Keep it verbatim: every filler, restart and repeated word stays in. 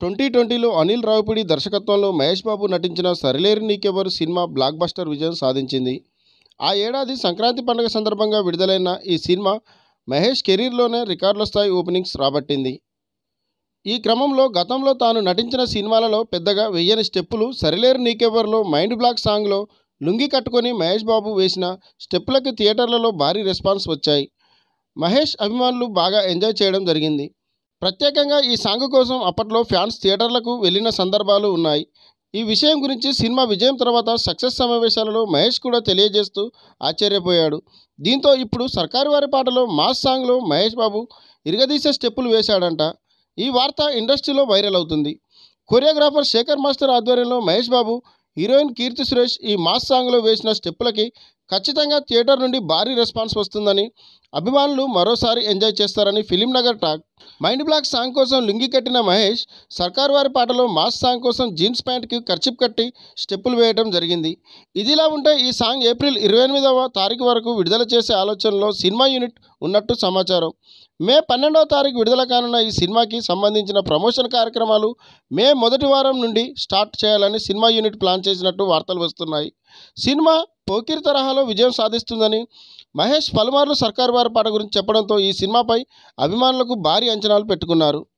Twenty ట్వంటీలో అనిల్ రావిపూడి దర్శకత్వంలో మహేష్ బాబు నటించిన Sarileru Neekevvaru cinema blockbuster విజయం సాధించింది. ఆ ఏడాది సంక్రాంతి పండుగ సందర్భంగా విడుదలైన ఈ సినిమా మహేష్ కెరీర్లోనే రికార్డుల స్థాయి ఓపెనింగ్స్ రాబట్టింది. ఈ క్రమంలో గతంలో తాను నటించిన సినిమాలలో పెద్దగా వెయ్యని స్టెప్పులు సరిలేరు నీకెవ్వరులో మైండ్ బ్లాక్ సాంగ్లో లుంగీ కట్టుకొని మహేష్ బాబు వేసిన స్టెప్పులకి థియేటర్లలో భారీ రెస్పాన్స్ వచ్చాయి. మహేష్ అభిమానులు బాగా ఎంజాయ్ చేయడం జరిగింది. ప్రత్యేకంగా ఈ సాంగ్ కోసం అప్పట్లో ఫ్యాన్స్ థియేటర్లకు వెళ్ళిన సందర్భాలు ఉన్నాయి. ఈ విషయం గురించి సినిమా విజయం తర్వాత సక్సెస్ సమావేశాలలో మహేష్ కూడా తెలియజేస్తూ ఆశ్చర్యపోయాడు. దీంతో ఇప్పుడు సర్కారు వారి పాటలో మాస్ సాంగ్లో మహేష్ బాబు ఇరగదీసే స్టెప్పులు వేశాడంట. ఈ వార్త ఇండస్ట్రీలో వైరల్ అవుతుంది. కొరియోగ్రాఫర్ శేఖర్ మాస్టర్ ఆధ్వర్యంలో మహేష్ బాబు, హీరోయిన్ కీర్తి సురేష్ ఈ మాస్ సాంగ్లో వేసిన స్టెప్పులకి ఖచ్చితంగా థియేటర్ నుండి భారీ రెస్పాన్స్ వస్తుందని, అభిమానులు మరోసారి ఎంజాయ్ చేస్తారని film Nagar talk. Mind block song కోసం లుంగి కట్టిన మహేష్ సర్కారు వారి పాటలో మాస్ సాంగ్ కోసం జీన్స్ ప్యాంట్కి కర్చిప్ కట్టి స్టెప్పులు వేయడం జరిగింది. ఇదిలా ఉంటే ఈ సాంగ్ ఏప్రిల్ ఇరవై ఎనిమిదవ తారీఖు వరకు విడుదల చేసే ఆలోచనలో సినిమా యూనిట్ ఉన్నట్టు సమాచారం. మే పన్నెండవ తారీఖు విడుదల కానున్న ఈ సినిమాకి సంబంధించిన ప్రమోషన్ కార్యక్రమాలు మే మొదటి వారం నుండి స్టార్ట్ చేయాలని సినిమా యూనిట్ ప్లాన్ చేసినట్టు వార్తలు వస్తున్నాయి. సినిమా పోకిరి తరహాలో విజయం సాధిస్తుందని మహేష్ పలుమార్లు సర్కారు వారి పాట గురించి చెప్పడంతో ఈ సినిమాపై అభిమానులకు భారీ అంచనాలు పెట్టుకున్నారు.